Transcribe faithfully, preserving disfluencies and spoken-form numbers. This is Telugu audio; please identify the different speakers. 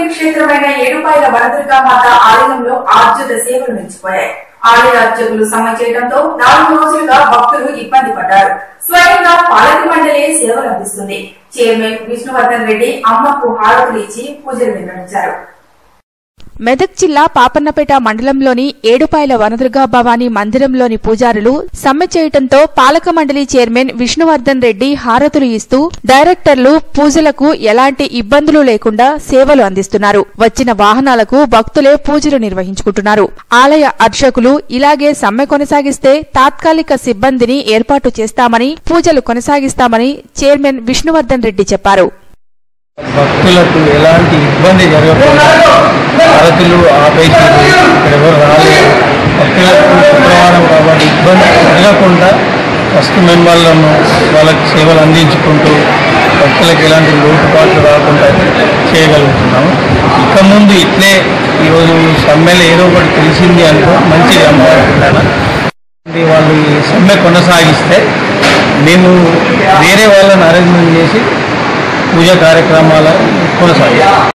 Speaker 1: పుణ్యక్షేత్రమైన ఏడుపాయల వనదుర్గా మాత ఆలయంలో ఆర్జిత సేవలు నిలిచిపోయాయి. ఆలయ అర్చకులు సమ్మె చేయడంతో నాలుగు రోజులుగా భక్తులు ఇబ్బంది పడ్డారు. స్వయంగా పాలక మండలి సేవలు అందిస్తుంది. చైర్మన్ విష్ణువర్ధన్ రెడ్డి అమ్మకు హారతులు ఇచ్చి పూజలు నిర్వహించారు.
Speaker 2: మెదక్ జిల్లా పాపన్నపేట మండలంలోని ఏడుపాయల వనదుర్గా భవానీ మందిరంలోని పూజారులు సమ్మె చేయడంతో పాలక మండలి చైర్మన్ విష్ణువర్ధన్ రెడ్డి హారతులు ఇస్తూ డైరెక్టర్లు పూజలకు ఎలాంటి ఇబ్బందులు లేకుండా సేవలు అందిస్తున్నారు. వచ్చిన వాహనాలకు భక్తులే పూజలు నిర్వహించుకుంటున్నారు. ఆలయ అర్చకులు ఇలాగే సమ్మె కొనసాగిస్తే తాత్కాలిక సిబ్బందిని ఏర్పాటు చేస్తామని, పూజలు కొనసాగిస్తామని చైర్మన్ విష్ణువర్ధన్ రెడ్డి చెప్పారు.
Speaker 3: భక్తులకు ఎలాంటి ఇబ్బంది జరగకుండా హారతులు ఆపేసి ఇక్కడ ఎవరు రాలేదు. భక్తులకు శుక్రవారం కాబట్టి ఇబ్బంది జరగకుండా ఫస్ట్ మెంబర్లను వాళ్ళకి సేవలు అందించుకుంటూ భక్తులకు ఎలాంటి లోటుపాట్లు రాకుండా చేయగలుగుతున్నాము. ఇక ముందు ఇట్లే ఈరోజు సమ్మెలో ఏదో ఒకటి తెలిసింది అనుకో మంచిగా అనుకుంటున్నాను. వాళ్ళు ఈ సమ్మె కొనసాగిస్తే మేము వేరే వాళ్ళని అరేంజ్మెంట్ చేసి పూజా కార్యక్రమాలు కొనసాగాయి.